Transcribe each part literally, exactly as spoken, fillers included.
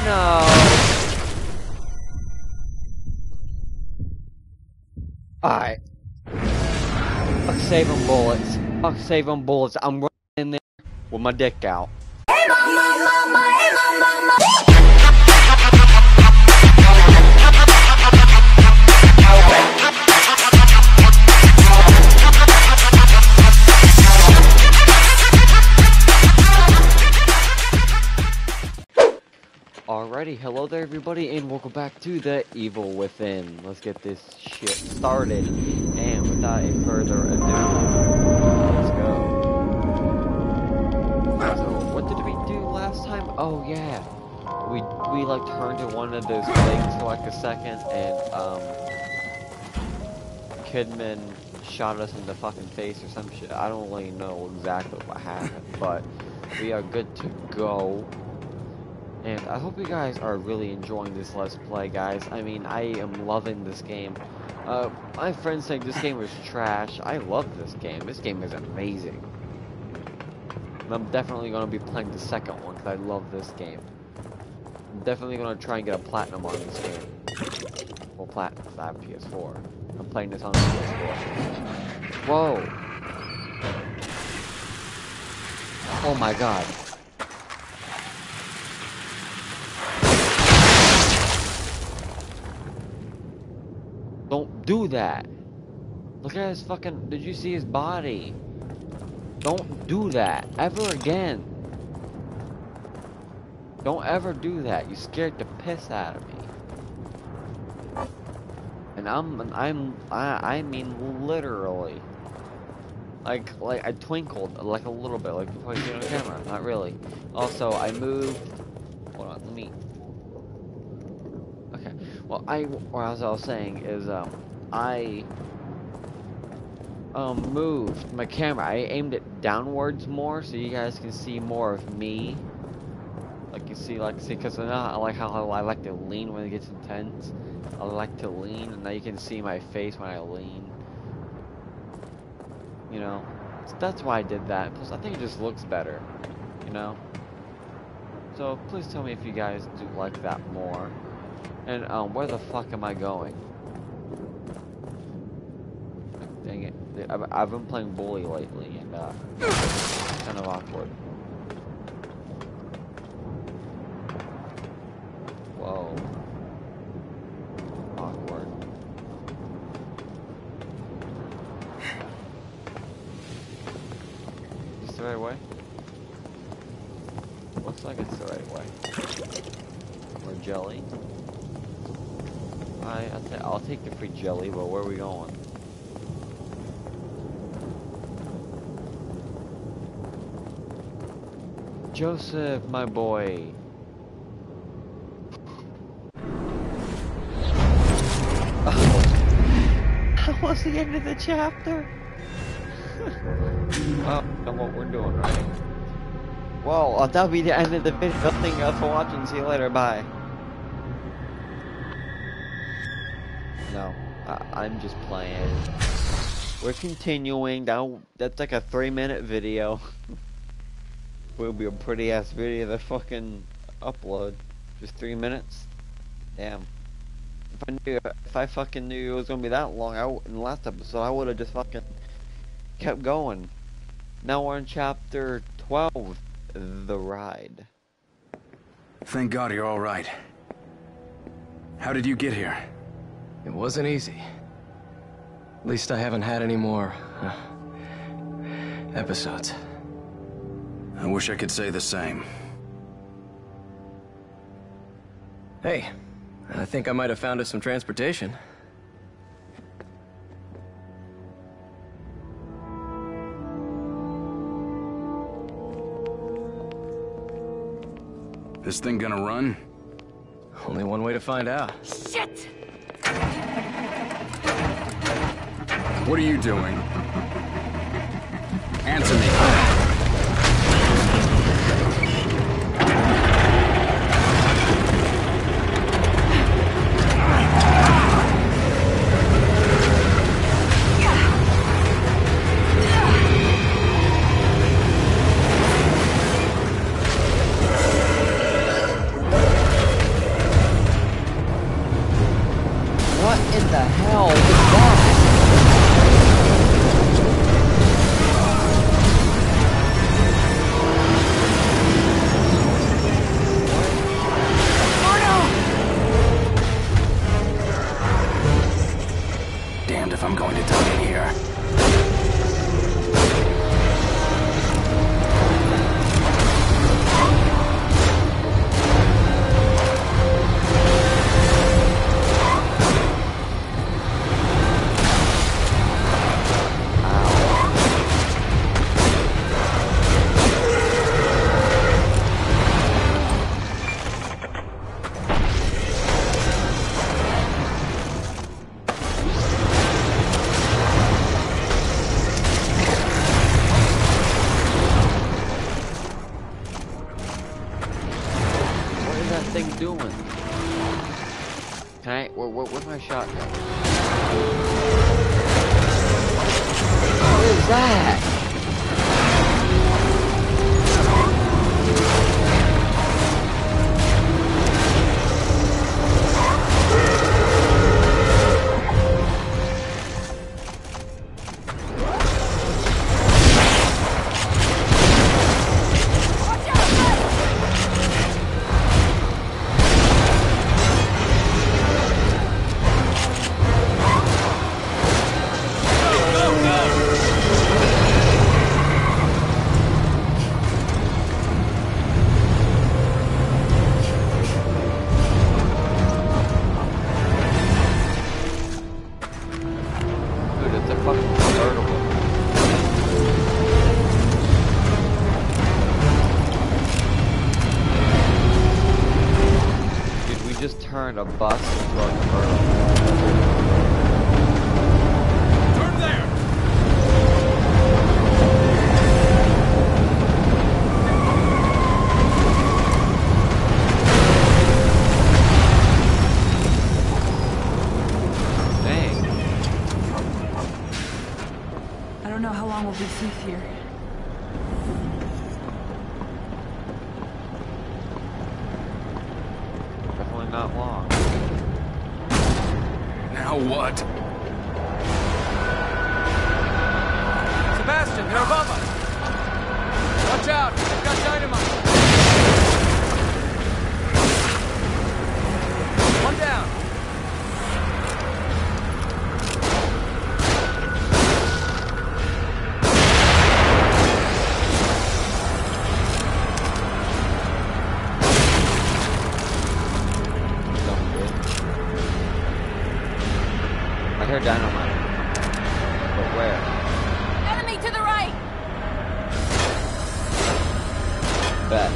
no! Alright. Fuck saving bullets. Fuck saving bullets. I'm running in there with my dick out. Hey mama, mama, hey mama, mama. Alrighty, hello there everybody, and welcome back to The Evil Within. Let's get this shit started, and without a further ado, let's go. So, what did we do last time? Oh yeah, we we like turned to one of those things for like a second, and um, Kidman shot us in the fucking face or some shit. I don't really know exactly what happened, but we are good to go. And I hope you guys are really enjoying this Let's Play, guys. I mean, I am loving this game. Uh, my friends think this game is trash. I love this game. This game is amazing. And I'm definitely going to be playing the second one because I love this game. I'm definitely going to try and get a platinum on this game. Well, platinum because I have a P S four. I'm playing this on the P S four. Whoa. Oh my god. Don't do that. Look at his fucking... Did you see his body? Don't do that. Ever again. Don't ever do that. You scared the piss out of me. And I'm... I'm... I, I mean literally. Like, like I twinkled like a little bit. Like before you see it on camera. Not really. Also, I moved... Hold on, let me... Okay. Well, I, or as I was saying, is, um, I, um, moved my camera. I aimed it downwards more so you guys can see more of me. Like, you see, like, see, because I like how I like to lean when it gets intense. I like to lean, and now you can see my face when I lean. You know? So that's why I did that. Plus, I think it just looks better. You know? So, please tell me if you guys do like that more. And, um, where the fuck am I going? Dang it. I've, I've been playing Bully lately, and, uh, it's kind of awkward. Whoa. Awkward. Is this the right way? Looks like it's the right way. Or jelly. I, I'll, ta I'll take the free jelly, but where are we going? Joseph, my boy. Oh. That was the end of the chapter. Oh, know what we're doing, right? Well, uh, that'll be the end of the video. Thank you guys for watching. See you later. Bye. No, I, I'm just playing. We're continuing. Now that's like a three-minute video. Will be a pretty ass video to fucking upload. Just three minutes. Damn. If I knew, if I fucking knew it was gonna be that long, I w in the last episode, I would have just fucking kept going. Now we're in chapter twelve, The Ride. Thank God you're all right. How did you get here? It wasn't easy. At least I haven't had any more uh, episodes. I wish I could say the same. Hey, I think I might have found us some transportation. This thing gonna run? Only one way to find out. Shit! What are you doing? Answer me. hell was that? Damned if I'm going to die in here. Thing doing? Can I? Where, where, where's my shotgun? What is that? Turned a bus into a convertible. Turn there! Dang. I don't know how long we'll be safe here. Not long. Now what? Sebastian, they're above us! Watch out! They've got dynamite! One down! I hear dynamite. But where? Enemy to the right! Bet.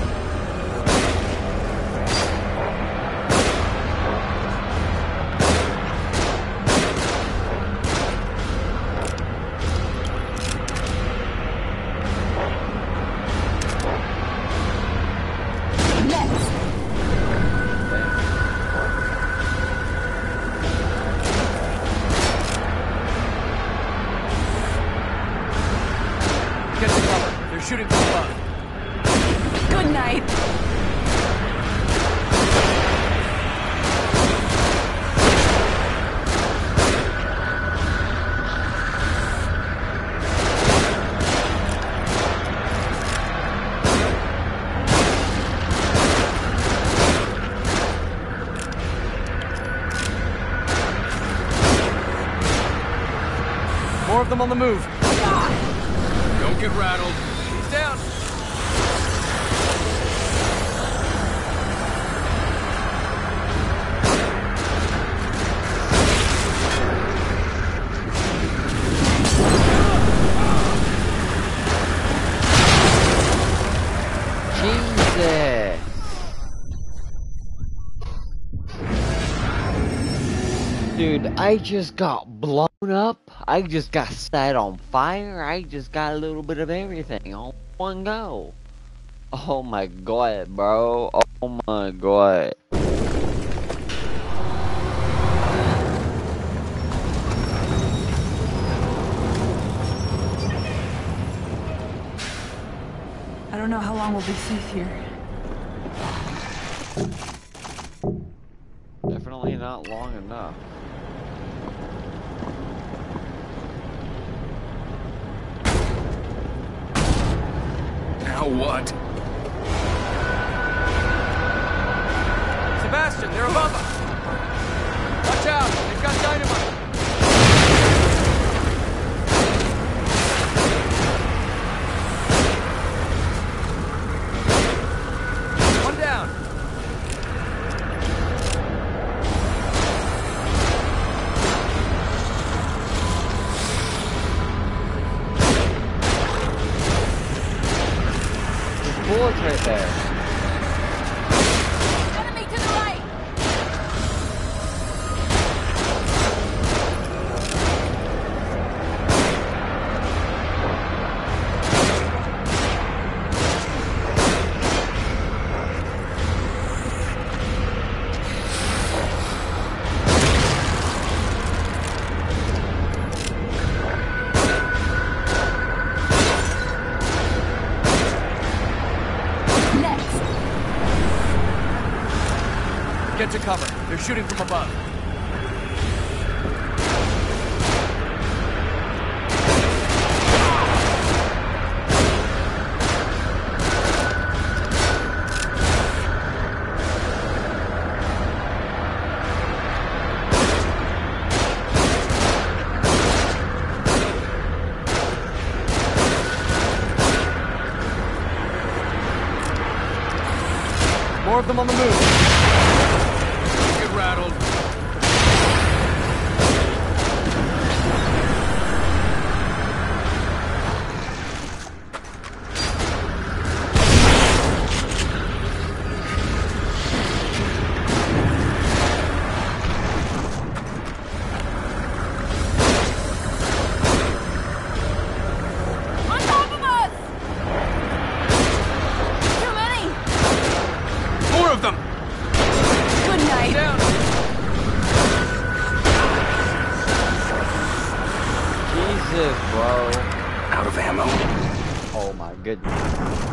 Get to cover. They're shooting from above. Good night. More of them on the move. Don't get rattled. He's down. Jesus. Dude, I just got blown up. I just got set on fire. I just got a little bit of everything on one go. Oh my god, bro. Oh my god. I don't know how long we'll be safe here. Definitely not long enough. Now what? Sebastian, they're above us! Watch out! They've got dynamite! One down! There's bullets right there. Enemy to the right! Next. Get to cover. They're shooting from above. More of them on the move. Get rattled. On top of us! Too many! More of them! Good night. Down. Jesus, bro. Out of ammo. Oh my goodness.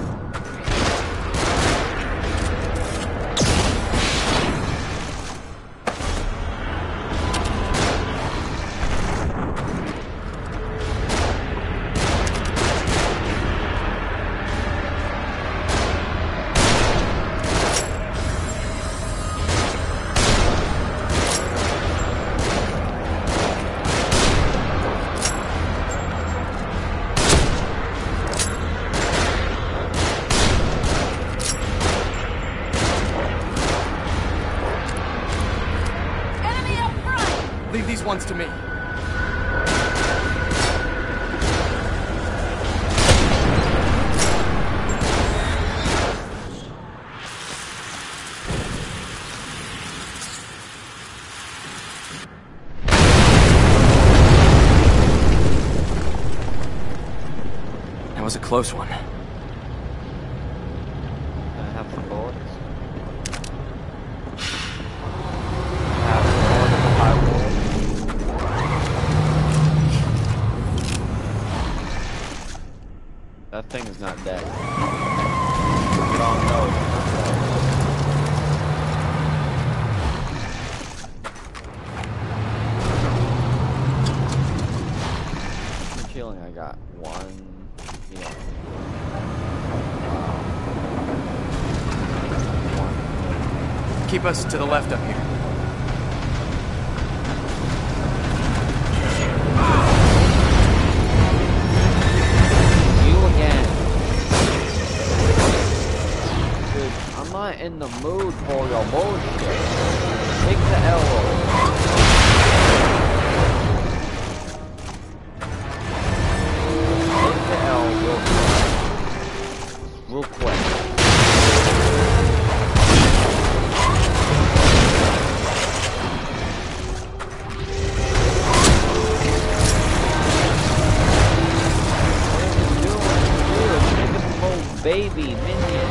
Enemy up front! Leave these ones to me. That was a close one. Can I have some bullets? Have five bullets. That thing is not dead. We all know it's not dead. How much healing I got? One. Yeah. One. Keep us to the left up here. You again. Dude, I'm not in the mood for your bullshit. Take the L. Take the L real quick. Real quick. Baby minion.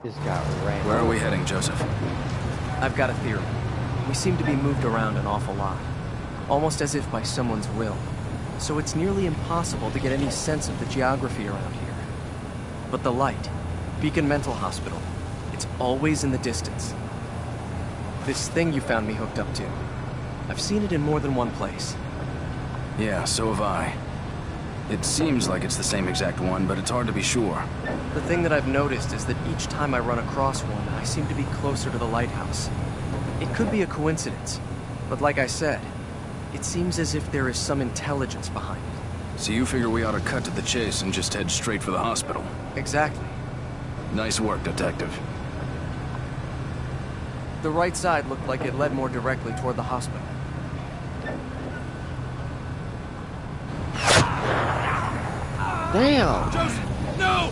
Just got ran. Where are we heading, Joseph? I've got a theory. We seem to be moved around an awful lot. Almost as if by someone's will. So it's nearly impossible to get any sense of the geography around here. But the light, Beacon Mental Hospital, it's always in the distance. This thing you found me hooked up to, I've seen it in more than one place. Yeah, so have I. It seems like it's the same exact one, but it's hard to be sure. The thing that I've noticed is that each time I run across one, I seem to be closer to the lighthouse. It could be a coincidence, but like I said, it seems as if there is some intelligence behind it. So you figure we ought to cut to the chase and just head straight for the hospital? Exactly. Nice work, Detective. The right side looked like it led more directly toward the hospital. Damn! Joseph, no!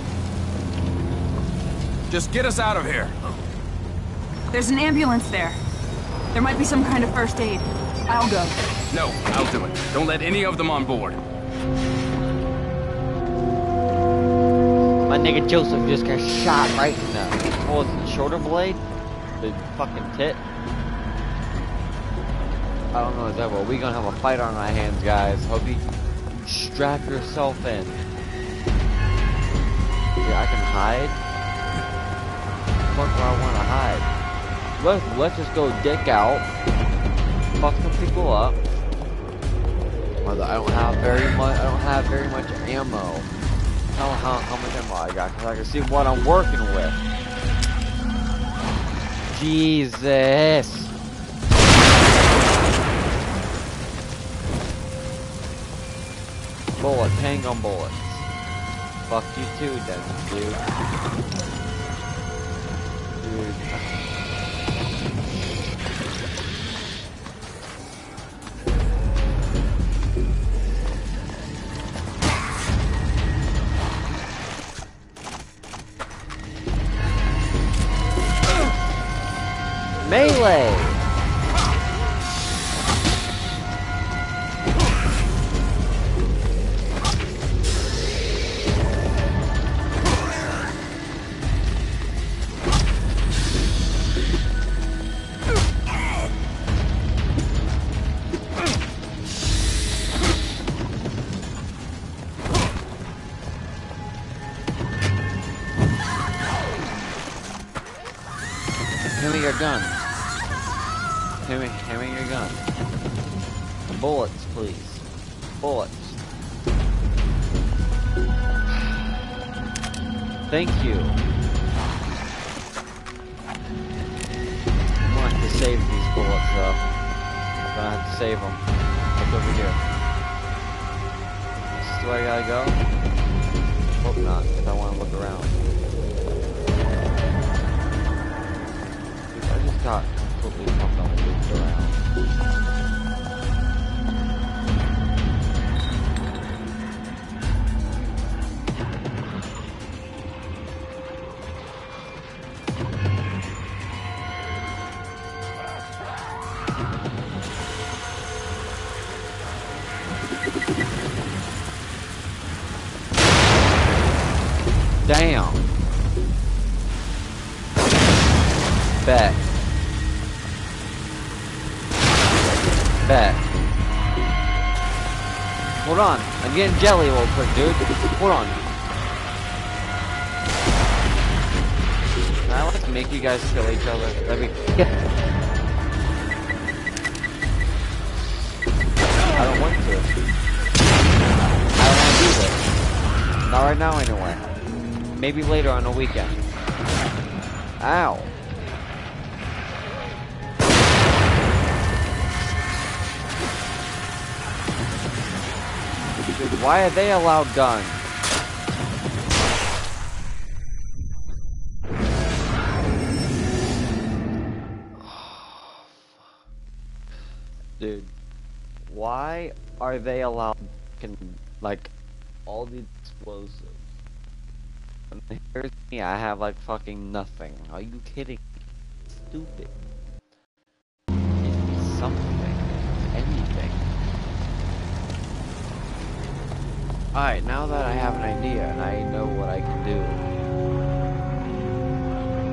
Just get us out of here. There's an ambulance there. There might be some kind of first aid. I'll go. No, I'll do it. Don't let any of them on board. My nigga Joseph just got shot right in the, what was it, the shoulder blade? The fucking tit? I don't know is that what we gonna have a fight on our hands, guys. Hope you strap yourself in. Yeah, I can hide. Fuck where I wanna hide. Let's let's just go dick out. Fuck some people up. Although I don't have very much I don't have very much ammo. I don't know how, how much ammo I got, because I can see what I'm working with. Jesus. Bullets, handgun bullets. Fuck you too, then, dude. Dude. Melee! Hand me your gun. Hand me, hand me your gun. Bullets, please. Bullets. Thank you. I'm gonna have to save these bullets, though. I'm gonna have to save them. Look over here. This is where I gotta go? Hope not, if I want to look around. Dude, I just got completely pumped on the loop around. Damn. Bet. Bet. Hold on. I'm getting jelly real quick, dude. Hold on. Can I like make you guys kill each other? That'd be. I don't want to. I don't want to do this. Not right now, anyway. Maybe later on the weekend. Ow. Dude, why are they allowed guns? Dude, why are they allowed can like all the explosives? And here's me, I have like fucking nothing. Are you kidding me? Stupid. Give me something. Anything. Alright, now that I have an idea and I know what I can do.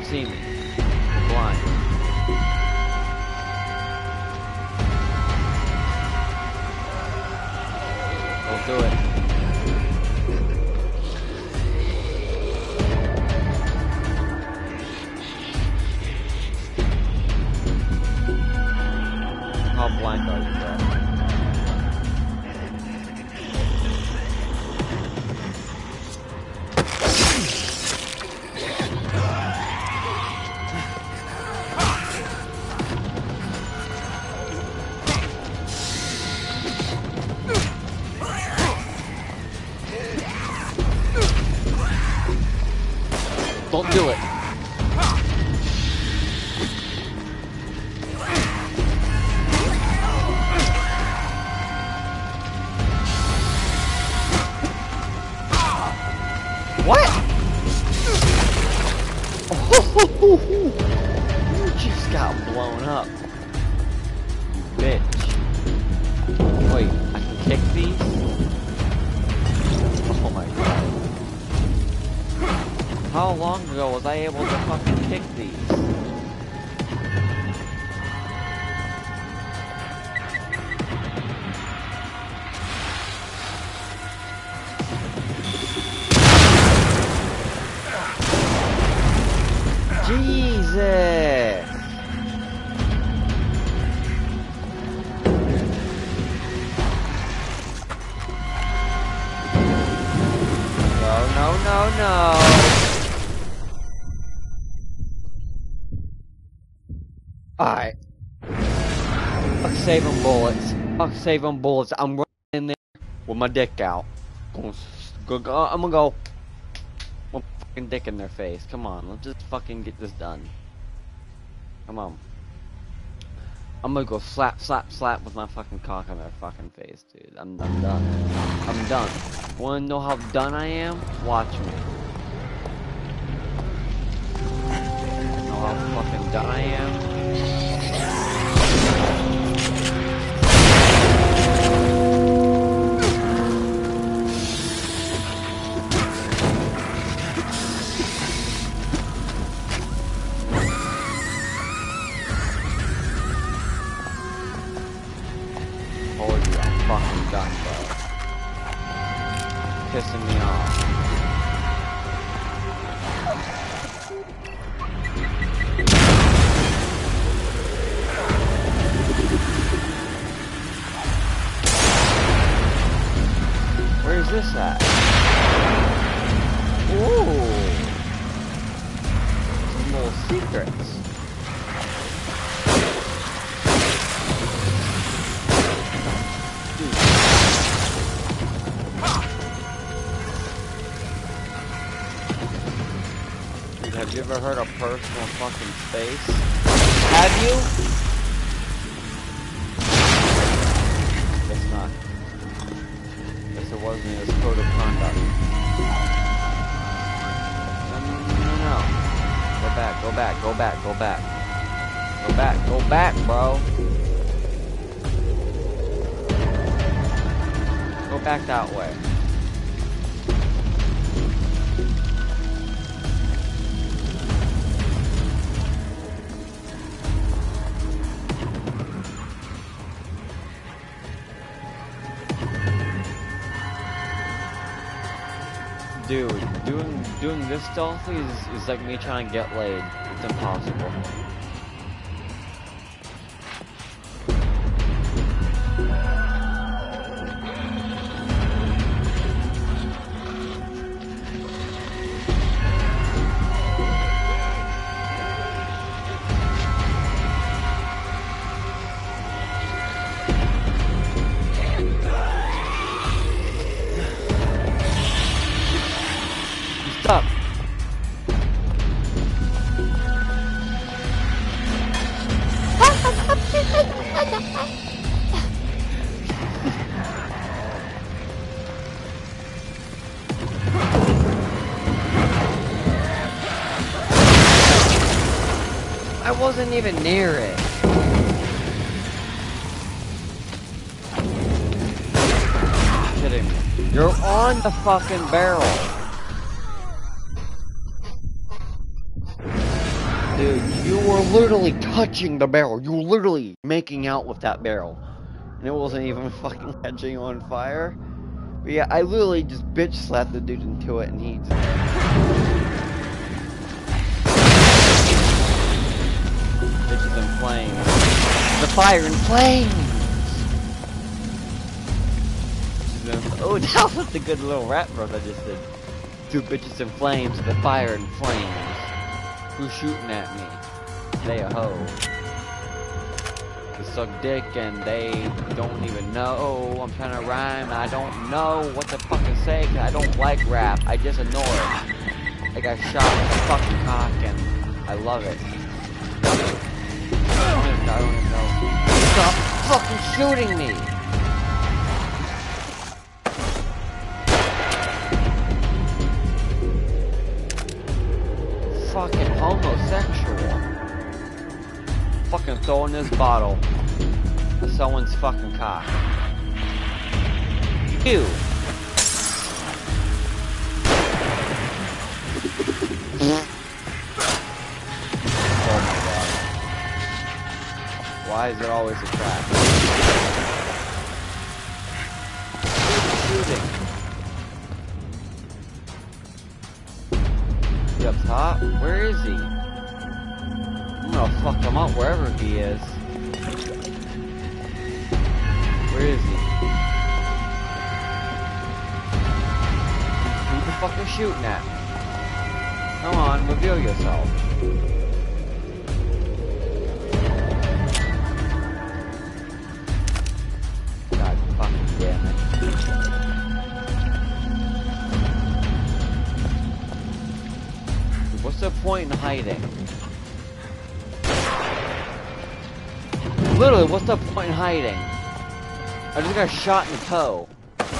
see me. I'm blind. Don't do it. How blind are you, bro? Don't do it. What? Oh, you just got blown up. You bitch. Wait, I can kick these? Oh my god. How long ago was I able to fucking kick these? Jesus! No, no, no, no! Alright. Fuck saving bullets. Fuck saving bullets. I'm running in there with my dick out. I'm gonna go. I'm gonna go. My fucking dick in their face. Come on, let's just fucking get this done. Come on. I'm gonna go slap, slap, slap with my fucking cock on their fucking face, dude. I'm, I'm done. I'm done. Wanna know how done I am? Watch me. Know how fucking done I am? Told you I'm fucking done, bro. Pissing me off. Where's this at? Ooh. Some little secrets. Dude, have you ever heard of personal fucking space? Have you? Guess not. Guess it wasn't his code of conduct. No, no, no, no. Go back, go back, go back, go back. Go back, go back, bro. Go back that way. Dude, doing doing this stealthily is, is like me trying to get laid. It's impossible. Stop. I wasn't even near it. You're kidding me. You're on the fucking barrel. Dude, you were literally touching the barrel. You were literally making out with that barrel. And it wasn't even fucking catching on fire. But yeah, I literally just bitch slapped the dude into it and he just... Bitches in flames. The fire in flames! Oh, that was a good little rap bro I just did. Two bitches in flames, the fire in flames. Who's shooting at me? They a hoe. They suck dick and they don't even know. I'm trying to rhyme, I don't know what to fucking say, cause I don't like rap. I just ignore it. I got shot with a fucking cock and I love it. I don't even, I don't even know. Stop fucking shooting me! Fucking homosexual. Fucking throwing this bottle at someone's fucking cock. You. Oh my god. Why is it always a trap? Who's shooting? He up top? Where is he? I'm gonna fuck him up wherever he is. Where is he? Who the fuck is shooting at me? Come on, reveal yourself. God fucking damn it. What's the point in hiding? Literally, what's the point in hiding? I just got shot in the toe.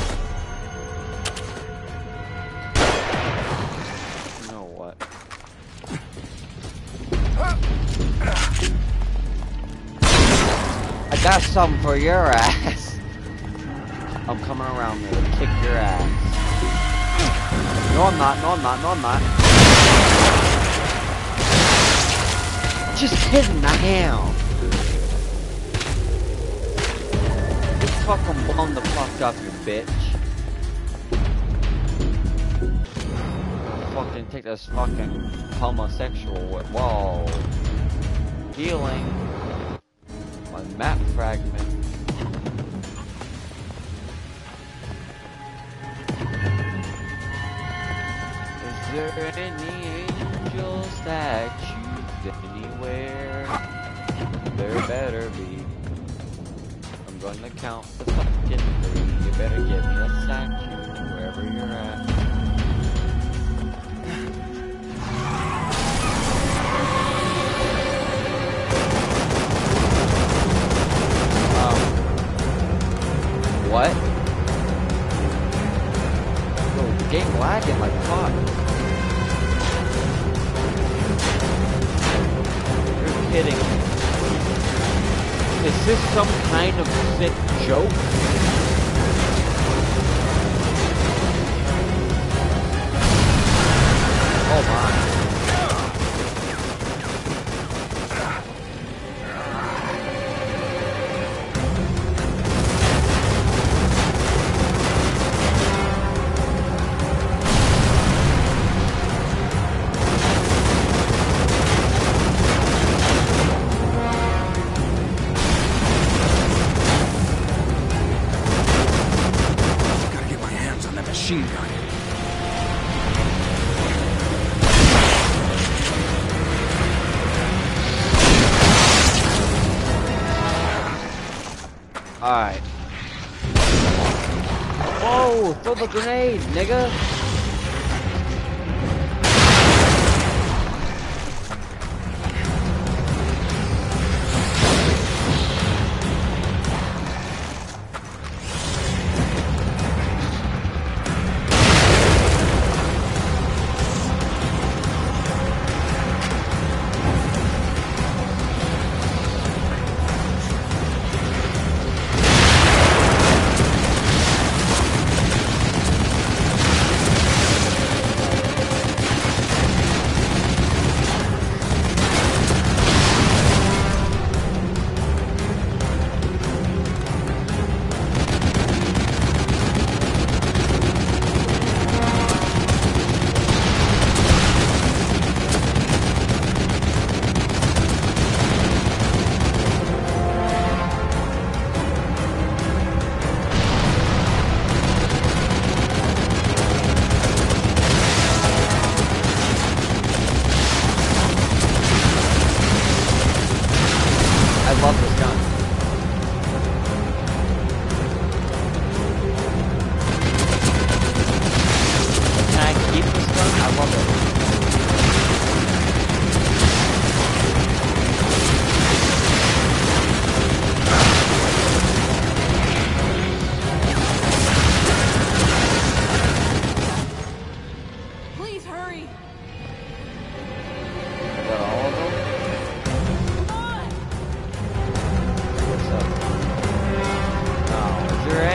You know what? I got something for your ass. I'm coming around there to kick your ass. No, I'm not. No, I'm not. No, I'm not. Just kidding, I am. You fucking blown the fuck up, you bitch. Fucking take this fucking homosexual with whoa. Healing. My map fragment. Is there any angel statues anywhere? There better be. I'm gonna count the fucking three. You better give me a statue wherever you're at. Um. What? Yo, the game lagging like fuck. Kidding me. Is this some kind of sick joke? Oh my. Machine gun. Alright. Whoa! Throw the grenade, nigga!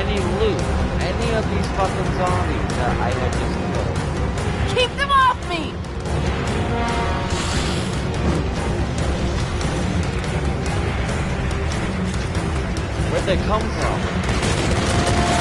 any loot, any of these fucking zombies that I had just killed. Keep them off me! Where'd they come from?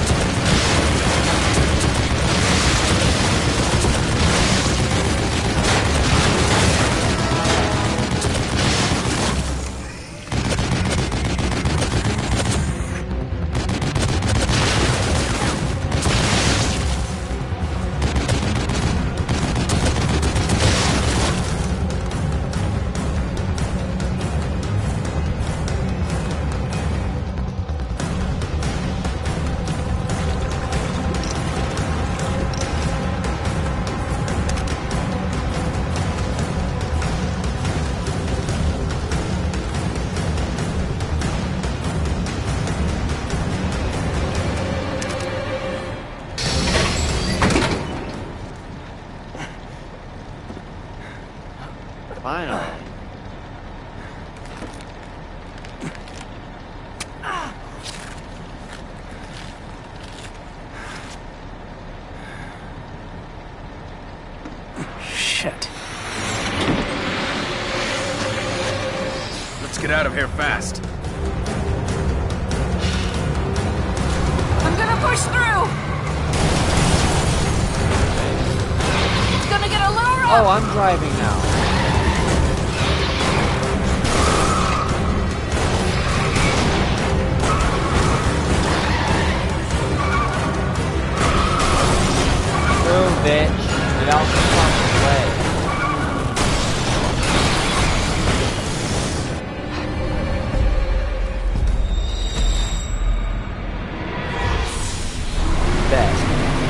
Finally. Shit. Let's get out of here fast. I'm gonna push through! It's gonna get a little rough! Oh, I'm driving now. Bitch, get out the fucking way. Bet.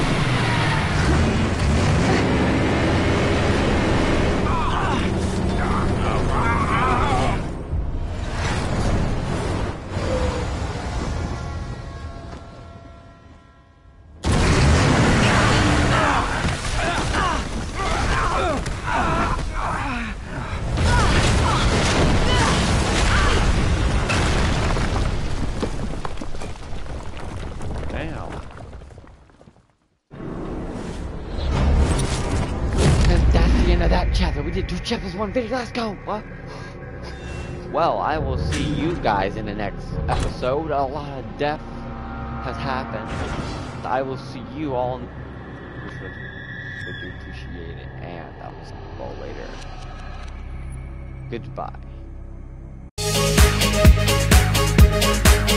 That chapter. We did two chapters, one video. Let's go. What? Well, I will see you guys in the next episode. A lot of death has happened. I will see you all. In... Which would, would you appreciate it? And I will see you all later. Goodbye.